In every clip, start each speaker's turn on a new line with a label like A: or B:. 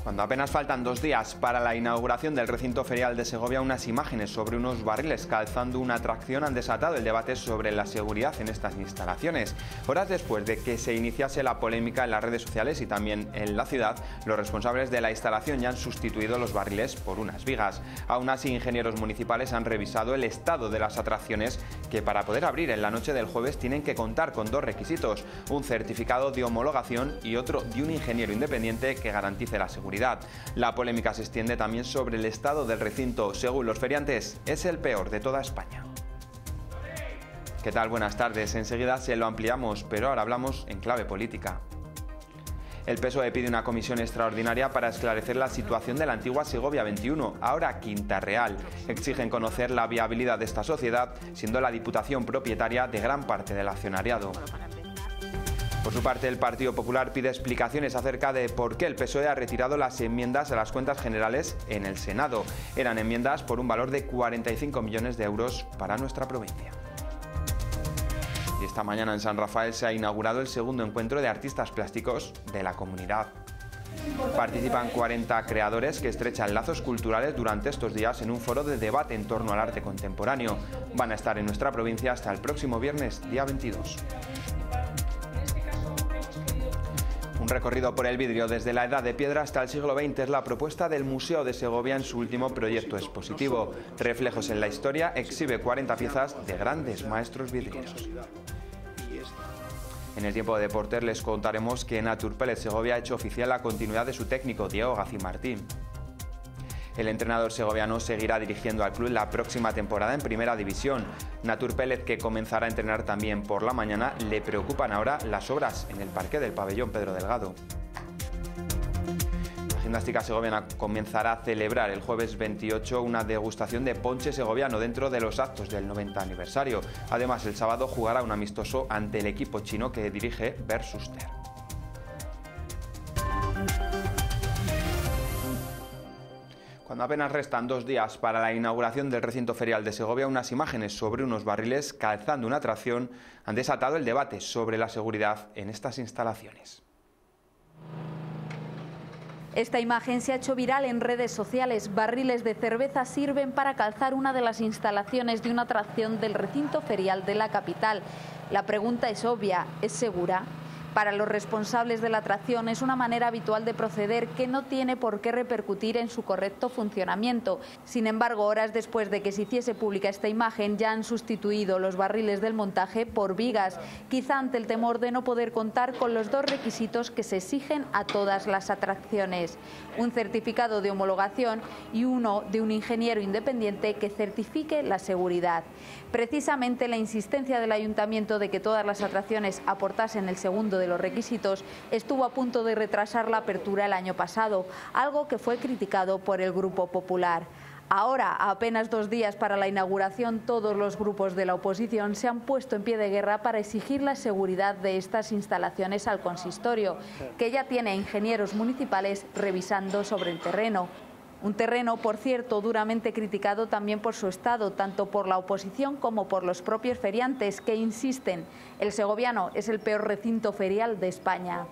A: Cuando apenas faltan 2 días para la inauguración del recinto ferial de Segovia, unas imágenes sobre unos barriles calzando una atracción han desatado el debate sobre la seguridad en estas instalaciones. Horas después de que se iniciase la polémica en las redes sociales y también en la ciudad, los responsables de la instalación ya han sustituido los barriles por unas vigas. Aún así, ingenieros municipales han revisado el estado de las atracciones que para poder abrir en la noche del jueves tienen que contar con 2 requisitos: un certificado de homologación y otro de un ingeniero independiente que garantice la seguridad. La polémica se extiende también sobre el estado del recinto. Según los feriantes, es el peor de toda España. ¿Qué tal? Buenas tardes. Enseguida se lo ampliamos, pero ahora hablamos en clave política. El PSOE pide una comisión extraordinaria para esclarecer la situación de la antigua Segovia 21, ahora Quinta Real. Exigen conocer la viabilidad de esta sociedad, siendo la Diputación propietaria de gran parte del accionariado. Por su parte, el Partido Popular pide explicaciones acerca de por qué el PSOE ha retirado las enmiendas a las cuentas generales en el Senado. Eran enmiendas por un valor de 45 millones de euros para nuestra provincia. Y esta mañana en San Rafael se ha inaugurado el segundo encuentro de artistas plásticos de la comunidad. Participan 40 creadores que estrechan lazos culturales durante estos días en un foro de debate en torno al arte contemporáneo. Van a estar en nuestra provincia hasta el próximo viernes, día 22. Un recorrido por el vidrio desde la Edad de Piedra hasta el siglo XX es la propuesta del Museo de Segovia en su último proyecto expositivo. Reflejos en la historia exhibe 40 piezas de grandes maestros vidrieros. En el tiempo de deportes les contaremos que Naturpellet Segovia ha hecho oficial la continuidad de su técnico Diego Gacimartín. El entrenador segoviano seguirá dirigiendo al club la próxima temporada en Primera División. Naturpellet, que comenzará a entrenar también por la mañana, le preocupan ahora las obras en el parque del pabellón Pedro Delgado. La gimnástica segoviana comenzará a celebrar el jueves 28 una degustación de ponche segoviano dentro de los actos del 90 aniversario. Además, el sábado jugará un amistoso ante el equipo chino que dirige Bert Schuster. Cuando apenas restan 2 días para la inauguración del recinto ferial de Segovia, unas imágenes sobre unos barriles calzando una atracción han desatado el debate sobre la seguridad en estas instalaciones.
B: Esta imagen se ha hecho viral en redes sociales. Barriles de cerveza sirven para calzar una de las instalaciones de una atracción del recinto ferial de la capital. La pregunta es obvia, ¿es segura? Para los responsables de la atracción es una manera habitual de proceder que no tiene por qué repercutir en su correcto funcionamiento. Sin embargo, horas después de que se hiciese pública esta imagen, ya han sustituido los barriles del montaje por vigas, quizá ante el temor de no poder contar con los 2 requisitos que se exigen a todas las atracciones: un certificado de homologación y uno de un ingeniero independiente que certifique la seguridad. Precisamente la insistencia del Ayuntamiento de que todas las atracciones aportasen el segundo de los requisitos estuvo a punto de retrasar la apertura el año pasado, algo que fue criticado por el Grupo Popular. Ahora, a apenas 2 días para la inauguración, todos los grupos de la oposición se han puesto en pie de guerra para exigir la seguridad de estas instalaciones al consistorio, que ya tiene ingenieros municipales revisando sobre el terreno. Un terreno, por cierto, duramente criticado también por su estado, tanto por la oposición como por los propios feriantes, que insisten: el segoviano es el peor recinto ferial de España.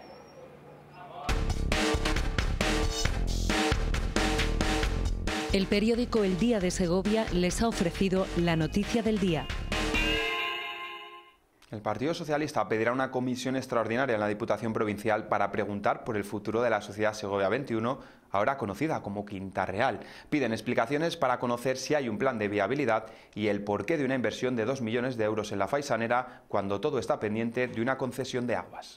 C: El periódico El Día de Segovia les ha ofrecido la noticia del día.
A: El Partido Socialista pedirá una comisión extraordinaria en la Diputación Provincial para preguntar por el futuro de la Sociedad Segovia 21, ahora conocida como Quinta Real. Piden explicaciones para conocer si hay un plan de viabilidad y el porqué de una inversión de 2 millones de euros en la Faisanera cuando todo está pendiente de una concesión de aguas.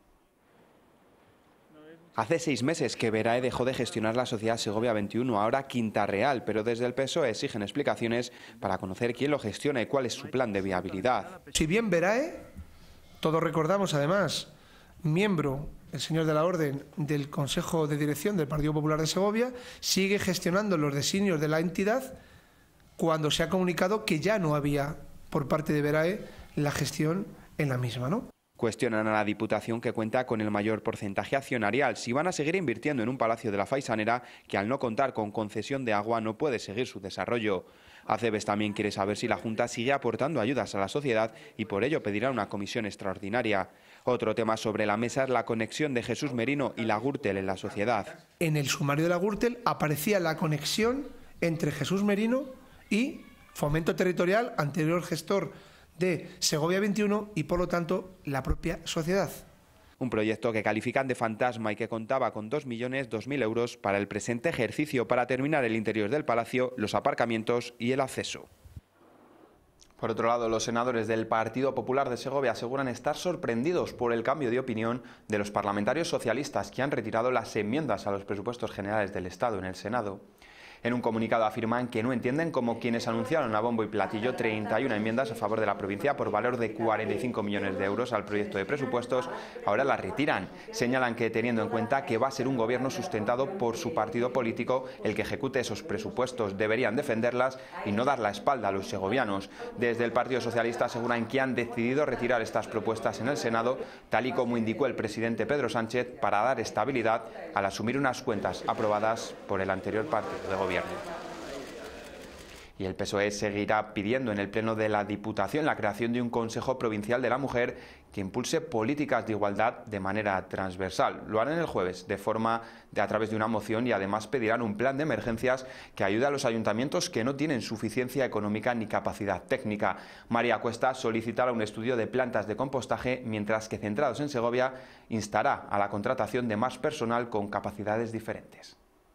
A: Hace 6 meses que Verae dejó de gestionar la Sociedad Segovia 21, ahora Quinta Real, pero desde el PSOE exigen explicaciones para conocer quién lo gestiona y cuál es su plan de viabilidad.
D: Si bien Verae, todos recordamos además, miembro, el señor de la Orden, del Consejo de Dirección del Partido Popular de Segovia, sigue gestionando los designios de la entidad cuando se ha comunicado que ya no había, por parte de Verae, la gestión en la misma, ¿no?
A: Cuestionan a la Diputación, que cuenta con el mayor porcentaje accionarial, si van a seguir invirtiendo en un palacio de la Faisanera que, al no contar con concesión de agua, no puede seguir su desarrollo. Acebes también quiere saber si la Junta sigue aportando ayudas a la sociedad y por ello pedirá una comisión extraordinaria. Otro tema sobre la mesa es la conexión de Jesús Merino y la Gürtel en la sociedad.
D: En el sumario de la Gürtel aparecía la conexión entre Jesús Merino y Fomento Territorial, anterior gestor de Segovia 21, y por lo tanto la propia sociedad.
A: Un proyecto que califican de fantasma y que contaba con 2.002.000 euros para el presente ejercicio para terminar el interior del palacio, los aparcamientos y el acceso. Por otro lado, los senadores del Partido Popular de Segovia aseguran estar sorprendidos por el cambio de opinión de los parlamentarios socialistas que han retirado las enmiendas a los presupuestos generales del Estado en el Senado. En un comunicado afirman que no entienden cómo quienes anunciaron a bombo y platillo 31 enmiendas a favor de la provincia por valor de 45 millones de euros al proyecto de presupuestos ahora las retiran. Señalan que, teniendo en cuenta que va a ser un gobierno sustentado por su partido político el que ejecute esos presupuestos, deberían defenderlas y no dar la espalda a los segovianos. Desde el Partido Socialista aseguran que han decidido retirar estas propuestas en el Senado, tal y como indicó el presidente Pedro Sánchez, para dar estabilidad al asumir unas cuentas aprobadas por el anterior partido de gobierno. Y el PSOE seguirá pidiendo en el Pleno de la Diputación la creación de un Consejo Provincial de la Mujer que impulse políticas de igualdad de manera transversal. Lo harán el jueves a través de una moción, y además pedirán un plan de emergencias que ayude a los ayuntamientos que no tienen suficiencia económica ni capacidad técnica. María Cuesta solicitará un estudio de plantas de compostaje, mientras que, centrados en Segovia, instará a la contratación de más personal con capacidades diferentes.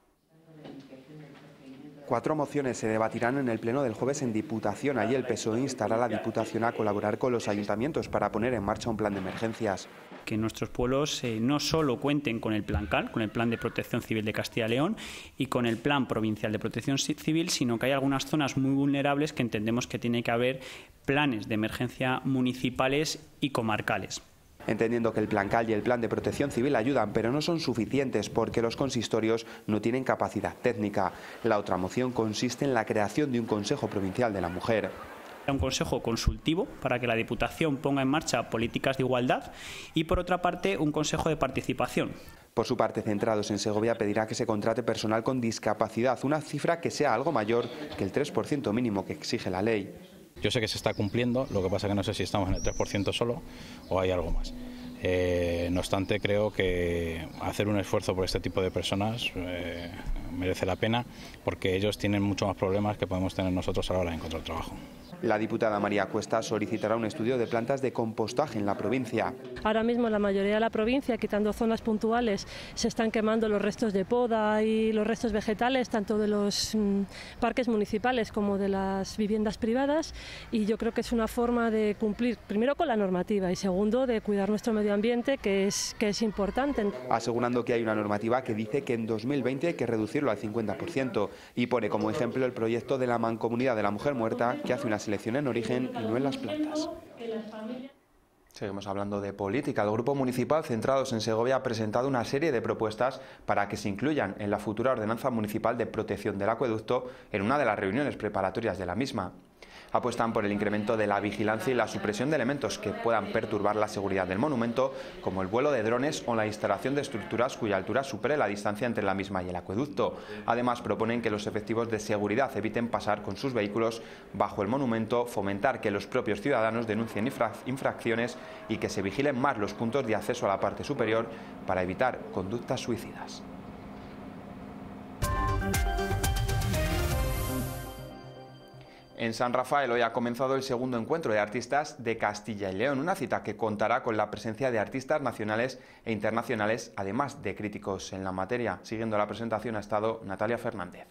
A: 4 mociones se debatirán en el Pleno del jueves en Diputación. Allí el PSOE instará a la Diputación a colaborar con los ayuntamientos para poner en marcha un plan de emergencias.
E: Que nuestros pueblos no solo cuenten con el Plan CAL, con el Plan de Protección Civil de Castilla y León, y con el Plan Provincial de Protección Civil, sino que hay algunas zonas muy vulnerables que entendemos que tiene que haber planes de emergencia municipales y comarcales.
A: Entendiendo que el Plan CAL y el Plan de Protección Civil ayudan, pero no son suficientes porque los consistorios no tienen capacidad técnica. La otra moción consiste en la creación de un Consejo Provincial de la Mujer.
E: Un consejo consultivo para que la Diputación ponga en marcha políticas de igualdad y, por otra parte, un consejo de participación.
A: Por su parte, Centrados en Segovia pedirá que se contrate personal con discapacidad, una cifra que sea algo mayor que el 3% mínimo que exige la ley.
F: Yo sé que se está cumpliendo, lo que pasa que no sé si estamos en el 3% solo o hay algo más. No obstante, creo que hacer un esfuerzo por este tipo de personas merece la pena, porque ellos tienen mucho más problemas que podemos tener nosotros a la hora de encontrar trabajo.
A: La diputada María Cuesta solicitará un estudio de plantas de compostaje en la provincia.
G: Ahora mismo en la mayoría de la provincia, quitando zonas puntuales, se están quemando los restos de poda y los restos vegetales, tanto de los parques municipales como de las viviendas privadas, y yo creo que es una forma de cumplir, primero, con la normativa y segundo, de cuidar nuestro medio ambiente, que es importante.
A: Asegurando que hay una normativa que dice que en 2020 hay que reducirlo al 50%, y pone como ejemplo el proyecto de la Mancomunidad de la Mujer Muerta, que hace una selección en origen y no en las plantas. Seguimos hablando de política. El Grupo Municipal Centrados en Segovia ha presentado una serie de propuestas para que se incluyan en la futura Ordenanza Municipal de Protección del Acueducto en una de las reuniones preparatorias de la misma. Apuestan por el incremento de la vigilancia y la supresión de elementos que puedan perturbar la seguridad del monumento, como el vuelo de drones o la instalación de estructuras cuya altura supere la distancia entre la misma y el acueducto. Además, proponen que los efectivos de seguridad eviten pasar con sus vehículos bajo el monumento, fomentar que los propios ciudadanos denuncien infracciones y que se vigilen más los puntos de acceso a la parte superior para evitar conductas suicidas. En San Rafael hoy ha comenzado el segundo encuentro de artistas de Castilla y León, una cita que contará con la presencia de artistas nacionales e internacionales, además de críticos en la materia. Siguiendo la presentación ha estado Natalia Fernández.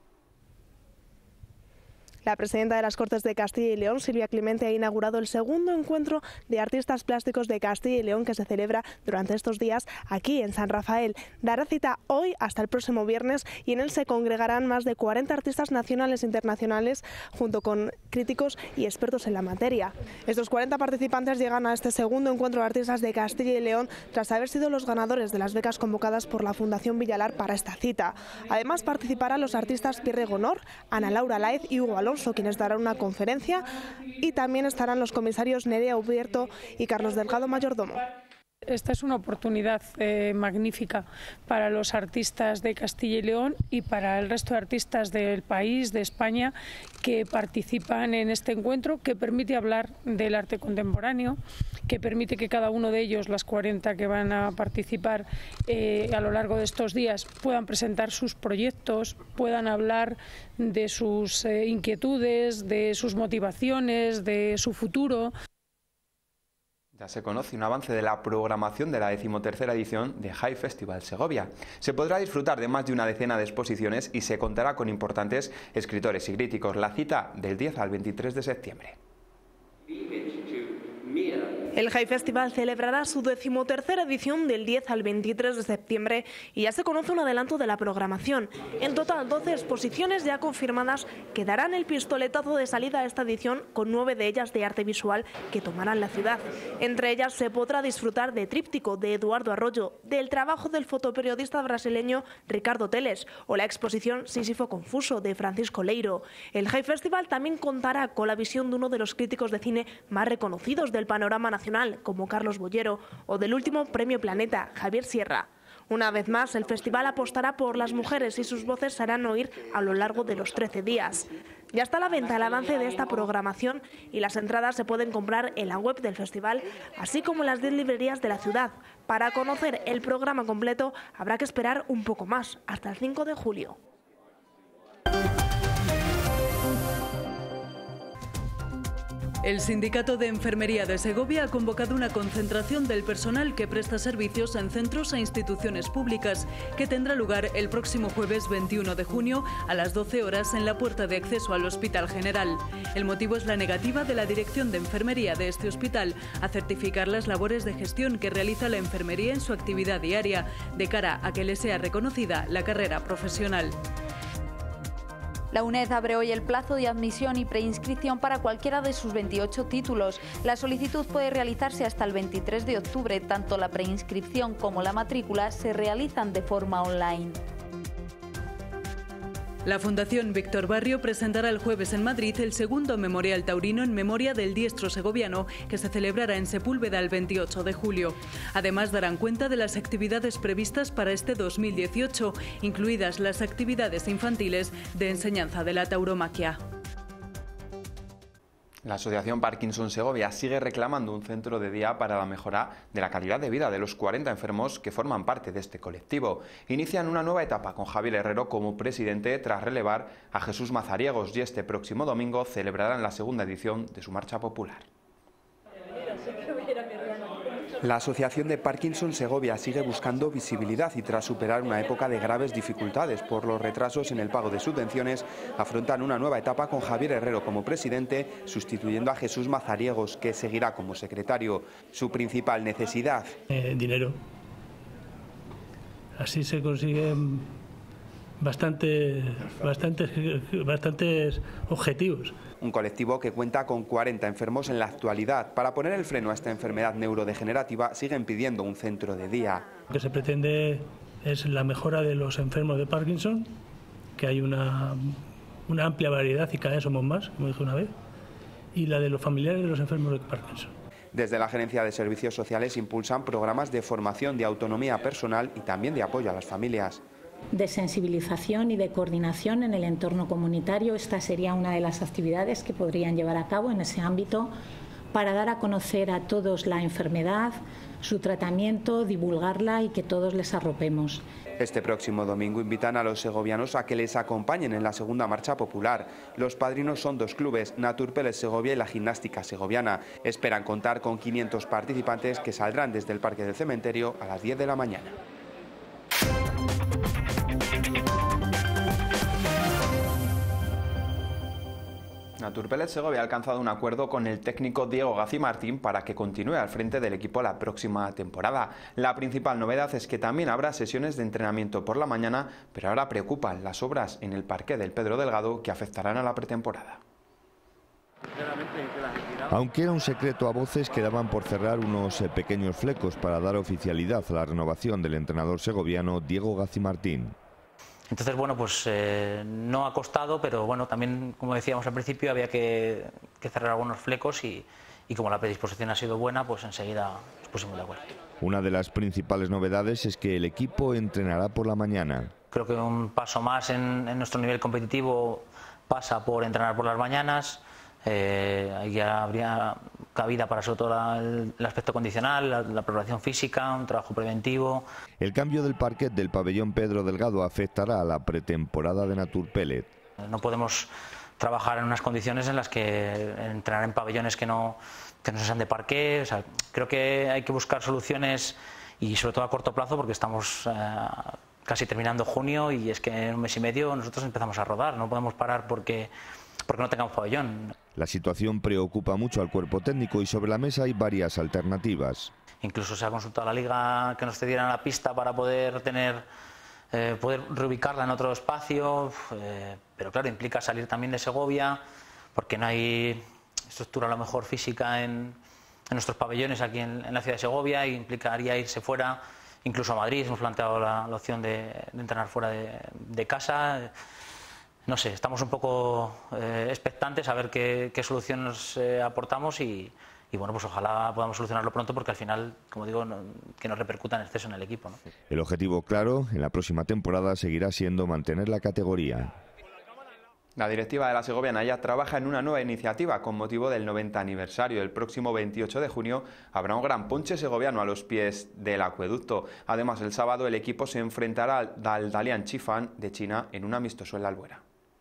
H: La presidenta de las Cortes de Castilla y León, Silvia Clemente, ha inaugurado el segundo encuentro de artistas plásticos de Castilla y León que se celebra durante estos días aquí en San Rafael. Dará cita hoy hasta el próximo viernes y en él se congregarán más de 40 artistas nacionales e internacionales junto con críticos y expertos en la materia. Estos 40 participantes llegan a este segundo encuentro de artistas de Castilla y León tras haber sido los ganadores de las becas convocadas por la Fundación Villalar para esta cita. Además participarán los artistas Pierre Gonor, Ana Laura Laez y Hugo Alonso, quienes darán una conferencia, y también estarán los comisarios Nerea Ubierto y Carlos Delgado Mayordomo.
I: Esta es una oportunidad magnífica para los artistas de Castilla y León y para el resto de artistas del país, de España, que participan en este encuentro, que permite hablar del arte contemporáneo, que permite que cada uno de ellos, las 40 que van a participar a lo largo de estos días, puedan presentar sus proyectos, puedan hablar de sus inquietudes, de sus motivaciones, de su futuro.
A: Ya se conoce un avance de la programación de la 13ª edición de High Festival Segovia. Se podrá disfrutar de más de una decena de exposiciones y se contará con importantes escritores y críticos. La cita del 10 al 23 de septiembre.
H: El High Festival celebrará su 13ª edición del 10 al 23 de septiembre y ya se conoce un adelanto de la programación. En total, 12 exposiciones ya confirmadas que darán el pistoletazo de salida a esta edición, con 9 de ellas de arte visual que tomarán la ciudad. Entre ellas se podrá disfrutar de Tríptico, de Eduardo Arroyo, del trabajo del fotoperiodista brasileño Ricardo Teles o la exposición Sísifo Confuso, de Francisco Leiro. El High Festival también contará con la visión de uno de los críticos de cine más reconocidos del panorama nacional, como Carlos Bollero, o del último Premio Planeta, Javier Sierra. Una vez más, el festival apostará por las mujeres y sus voces se harán oír a lo largo de los 13 días. Ya está a la venta el avance de esta programación y las entradas se pueden comprar en la web del festival, así como en las 10 librerías de la ciudad. Para conocer el programa completo habrá que esperar un poco más, hasta el 5 de julio.
C: El Sindicato de Enfermería de Segovia ha convocado una concentración del personal que presta servicios en centros e instituciones públicas, que tendrá lugar el próximo jueves 21 de junio a las 12 horas en la puerta de acceso al Hospital General. El motivo es la negativa de la Dirección de Enfermería de este hospital a certificar las labores de gestión que realiza la enfermería en su actividad diaria, de cara a que le sea reconocida la carrera profesional.
B: La UNED abre hoy el plazo de admisión y preinscripción para cualquiera de sus 28 títulos. La solicitud puede realizarse hasta el 23 de octubre. Tanto la preinscripción como la matrícula se realizan de forma online.
C: La Fundación Víctor Barrio presentará el jueves en Madrid el segundo Memorial Taurino en memoria del diestro segoviano, que se celebrará en Sepúlveda el 28 de julio. Además, darán cuenta de las actividades previstas para este 2018, incluidas las actividades infantiles de enseñanza de la tauromaquia.
A: La Asociación Parkinson Segovia sigue reclamando un centro de día para la mejora de la calidad de vida de los 40 enfermos que forman parte de este colectivo. Inician una nueva etapa con Javier Herrero como presidente tras relevar a Jesús Mazariegos y este próximo domingo celebrarán la segunda edición de su marcha popular. La Asociación de Parkinson Segovia sigue buscando visibilidad y tras superar una época de graves dificultades por los retrasos en el pago de subvenciones, afrontan una nueva etapa con Javier Herrero como presidente, sustituyendo a Jesús Mazariegos, que seguirá como secretario. Su principal necesidad:
J: dinero. Así se consiguen bastantes objetivos.
A: Un colectivo que cuenta con 40 enfermos en la actualidad. Para poner el freno a esta enfermedad neurodegenerativa siguen pidiendo un centro de día.
J: Lo que se pretende es la mejora de los enfermos de Parkinson, que hay una amplia variedad y cada vez somos más, como dije una vez, y la de los familiares de los enfermos de Parkinson.
A: Desde la Gerencia de Servicios Sociales impulsan programas de formación de autonomía personal y también de apoyo a las familias.
K: De sensibilización y de coordinación en el entorno comunitario. Esta sería una de las actividades que podrían llevar a cabo en ese ámbito para dar a conocer a todos la enfermedad, su tratamiento, divulgarla y que todos les arropemos.
A: Este próximo domingo invitan a los segovianos a que les acompañen en la segunda marcha popular. Los padrinos son dos clubes, Naturpeles Segovia y la Gimnástica Segoviana. Esperan contar con 500 participantes que saldrán desde el Parque del Cementerio a las 10 de la mañana. Naturpeles Segovia ha alcanzado un acuerdo con el técnico Diego Gacimartín para que continúe al frente del equipo la próxima temporada. La principal novedad es que también habrá sesiones de entrenamiento por la mañana, pero ahora preocupan las obras en el parque del Pedro Delgado que afectarán a la pretemporada.
L: Aunque era un secreto a voces, quedaban por cerrar unos pequeños flecos para dar oficialidad a la renovación del entrenador segoviano Diego Gacimartín.
M: Entonces, bueno, pues no ha costado, pero bueno, también, como decíamos al principio, había que cerrar algunos flecos y como la predisposición ha sido buena, pues enseguida nos pusimos de acuerdo.
L: Una de las principales novedades es que el equipo entrenará por la mañana.
M: Creo que un paso más en nuestro nivel competitivo pasa por entrenar por las mañanas. Ahí habría cabida para sobre todo el aspecto condicional, la preparación física, un trabajo preventivo.
L: El cambio del parquet del pabellón Pedro Delgado afectará a la pretemporada de Naturpellet.
M: No podemos trabajar en unas condiciones en las que entrenar en pabellones que no sean de parqué. O sea, creo que hay que buscar soluciones y sobre todo a corto plazo, porque estamos casi terminando junio y es que en un mes y medio nosotros empezamos a rodar. No podemos parar porque no tengamos pabellón.
L: La situación preocupa mucho al cuerpo técnico y sobre la mesa hay varias alternativas.
M: Incluso se ha consultado a la Liga que nos cedieran la pista para poder poder reubicarla en otro espacio, pero claro, implica salir también de Segovia, porque no hay estructura a lo mejor física en nuestros pabellones aquí en la ciudad de Segovia, y implicaría irse fuera, incluso a Madrid. Hemos planteado la opción de entrenar fuera de casa. No sé, estamos un poco expectantes a ver qué solución nos aportamos y bueno, pues ojalá podamos solucionarlo pronto, porque al final, como digo, que no repercuta en exceso en el equipo, ¿no?
L: El objetivo claro en la próxima temporada seguirá siendo mantener la categoría.
A: La directiva de la Segoviana ya trabaja en una nueva iniciativa con motivo del 90 aniversario. El próximo 28 de junio habrá un gran ponche segoviano a los pies del acueducto. Además, el sábado el equipo se enfrentará al Dalian Qifan de China en un amistoso en la Albuera.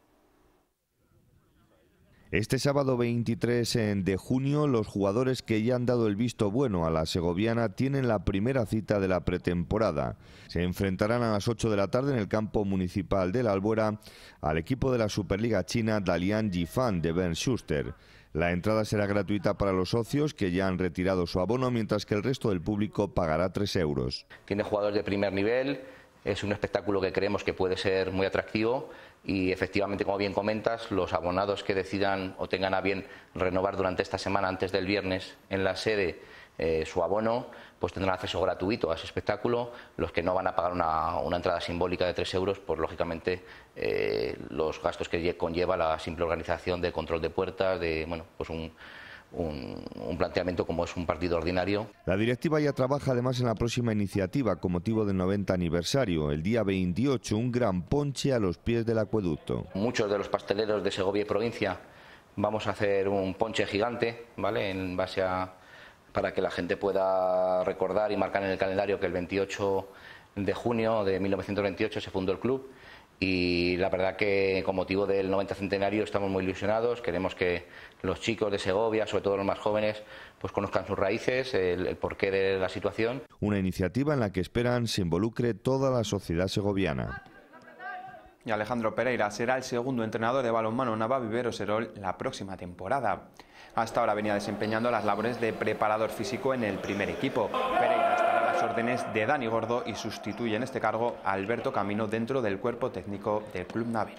L: Este sábado 23 de junio, los jugadores que ya han dado el visto bueno a la segoviana tienen la primera cita de la pretemporada. Se enfrentarán a las 8 de la tarde en el campo municipal de la Albuera al equipo de la Superliga China Dalian Qifan de Bernd Schuster. La entrada será gratuita para los socios que ya han retirado su abono, mientras que el resto del público pagará 3 euros.
N: Tiene jugadores de primer nivel, es un espectáculo que creemos que puede ser muy atractivo. Y efectivamente, como bien comentas, los abonados que decidan o tengan a bien renovar durante esta semana, antes del viernes, en la sede su abono, pues tendrán acceso gratuito a ese espectáculo. Los que no van a pagar una entrada simbólica de 3 euros, pues lógicamente los gastos que conlleva la simple organización de control de puertas, de pues un planteamiento como es un partido ordinario.
L: La directiva ya trabaja además en la próxima iniciativa con motivo del 90 aniversario, el día 28, un gran ponche a los pies del acueducto.
N: Muchos de los pasteleros de Segovia y provincia vamos a hacer un ponche gigante, ¿vale? En base para que la gente pueda recordar y marcar en el calendario que el 28 de junio de 1928 se fundó el club. Y la verdad que con motivo del 90 centenario estamos muy ilusionados. Queremos que los chicos de Segovia, sobre todo los más jóvenes, pues conozcan sus raíces, el porqué de la situación.
L: Una iniciativa en la que esperan se involucre toda la sociedad segoviana.
A: Y Alejandro Pereira será el segundo entrenador de balonmano Navavivero-Serol la próxima temporada. Hasta ahora venía desempeñando las labores de preparador físico en el primer equipo. Pereira estará a las órdenes de Dani Gordo y sustituye en este cargo a Alberto Camino dentro del cuerpo técnico del Club Navero.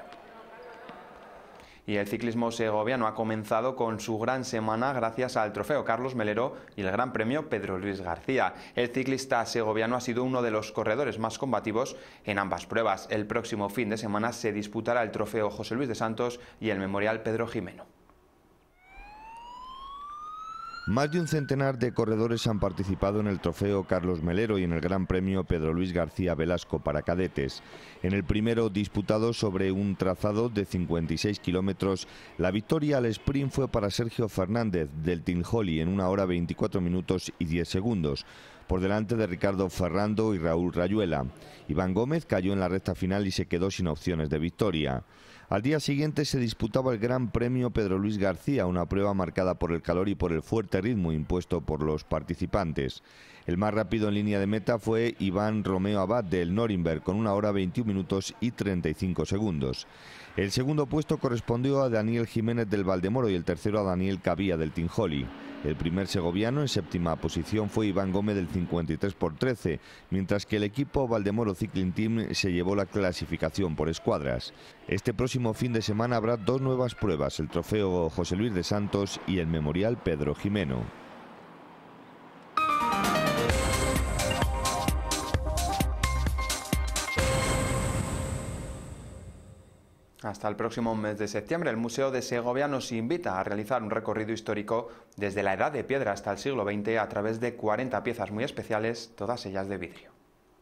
A: Y el ciclismo segoviano ha comenzado con su gran semana gracias al Trofeo Carlos Melero y el Gran Premio Pedro Luis García. El ciclista segoviano ha sido uno de los corredores más combativos en ambas pruebas. El próximo fin de semana se disputará el Trofeo José Luis de Santos y el Memorial Pedro Jimeno.
L: Más de un centenar de corredores han participado en el Trofeo Carlos Melero y en el Gran Premio Pedro Luis García Velasco para cadetes. En el primero, disputado sobre un trazado de 56 kilómetros, la victoria al sprint fue para Sergio Fernández del Tinjoli en 1 hora 24 minutos y 10 segundos, por delante de Ricardo Ferrando y Raúl Rayuela. Iván Gómez cayó en la recta final y se quedó sin opciones de victoria. Al día siguiente se disputaba el Gran Premio Pedro Luis García, una prueba marcada por el calor y por el fuerte ritmo impuesto por los participantes. El más rápido en línea de meta fue Iván Romeo Abad del Norimberg con 1 hora 21 minutos y 35 segundos. El segundo puesto correspondió a Daniel Jiménez del Valdemoro y el tercero a Daniel Cabía del Tinjoli. El primer segoviano en séptima posición fue Iván Gómez del 53x13, mientras que el equipo Valdemoro Cycling Team se llevó la clasificación por escuadras. Este próximo fin de semana habrá 2 nuevas pruebas, el Trofeo José Luis de Santos y el Memorial Pedro Jimeno.
A: Hasta el próximo mes de septiembre, el Museo de Segovia nos invita a realizar un recorrido histórico desde la Edad de Piedra hasta el siglo XX a través de 40 piezas muy especiales, todas ellas de vidrio.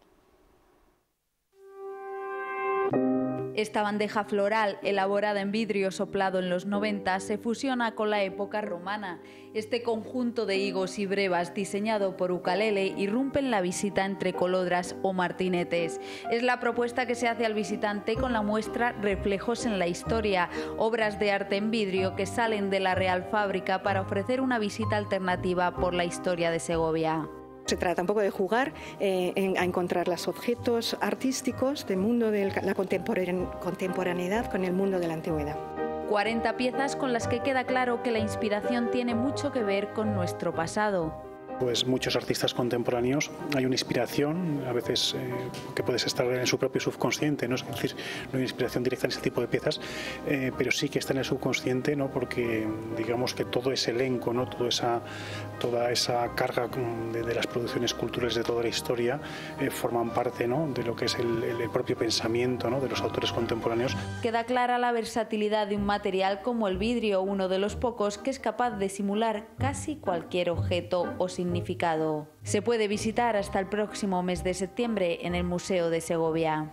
B: Esta bandeja floral, elaborada en vidrio soplado en los 90, se fusiona con la época romana. Este conjunto de higos y brevas, diseñado por Ucalele, irrumpe en la visita entre colodras o martinetes. Es la propuesta que se hace al visitante con la muestra Reflejos en la Historia, obras de arte en vidrio que salen de la Real Fábrica para ofrecer una visita alternativa por la historia de Segovia.
O: Se trata un poco de jugar a encontrar los objetos artísticos del mundo de la contemporaneidad con el mundo de la antigüedad.
B: 40 piezas con las que queda claro que la inspiración tiene mucho que ver con nuestro pasado.
P: Pues muchos artistas contemporáneos hay una inspiración, a veces que puedes estar en su propio subconsciente, ¿no? Es decir, no hay inspiración directa en ese tipo de piezas, pero sí que está en el subconsciente, ¿no? Porque digamos que todo ese elenco, ¿no? Toda esa carga de las producciones culturales de toda la historia forman parte, ¿no? De lo que es el propio pensamiento, ¿no? De los autores contemporáneos.
B: Queda clara la versatilidad de un material como el vidrio, uno de los pocos que es capaz de simular casi cualquier objeto o significado. Se puede visitar hasta el próximo mes de septiembre en el Museo de Segovia.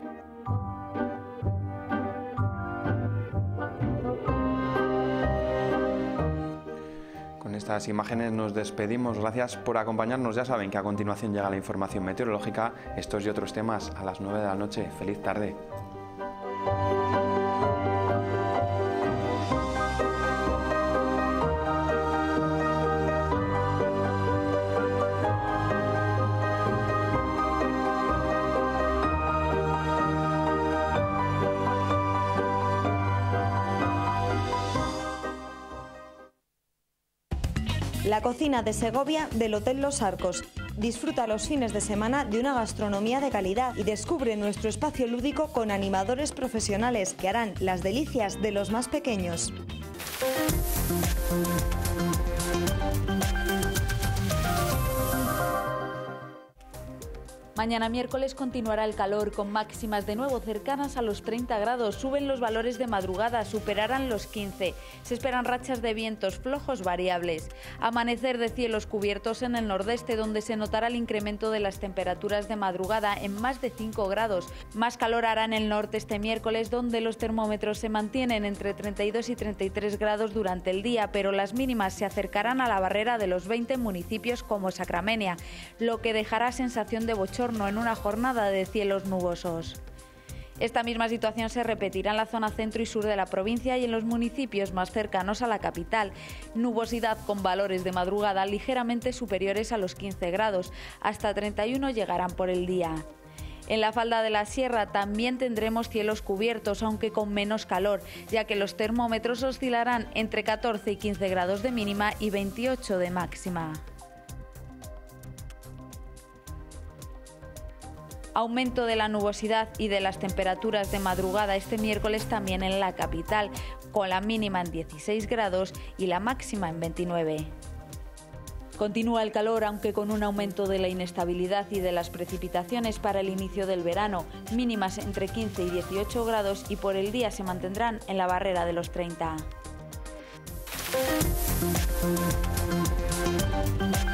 A: Con estas imágenes nos despedimos. Gracias por acompañarnos. Ya saben que a continuación llega la información meteorológica. Estos y otros temas a las 9 de la noche. Feliz tarde.
Q: La cocina de Segovia del Hotel Los Arcos. Disfruta los fines de semana de una gastronomía de calidad y descubre nuestro espacio lúdico con animadores profesionales que harán las delicias de los más pequeños.
B: Mañana miércoles continuará el calor, con máximas de nuevo cercanas a los 30 grados. Suben los valores de madrugada, superarán los 15. Se esperan rachas de vientos flojos variables. Amanecer de cielos cubiertos en el nordeste, donde se notará el incremento de las temperaturas de madrugada en más de 5 grados. Más calor hará en el norte este miércoles, donde los termómetros se mantienen entre 32 y 33 grados durante el día, pero las mínimas se acercarán a la barrera de los 20 municipios como Sacramenia, lo que dejará sensación de bochorno en una jornada de cielos nubosos. Esta misma situación se repetirá en la zona centro y sur de la provincia y en los municipios más cercanos a la capital. Nubosidad con valores de madrugada ligeramente superiores a los 15 grados, hasta 31 llegarán por el día. En la falda de la sierra también tendremos cielos cubiertos, aunque con menos calor, ya que los termómetros oscilarán entre 14 y 15 grados de mínima y 28 de máxima. Aumento de la nubosidad y de las temperaturas de madrugada este miércoles también en la capital, con la mínima en 16 grados y la máxima en 29. Continúa el calor, aunque con un aumento de la inestabilidad y de las precipitaciones para el inicio del verano, mínimas entre 15 y 18 grados y por el día se mantendrán en la barrera de los 30.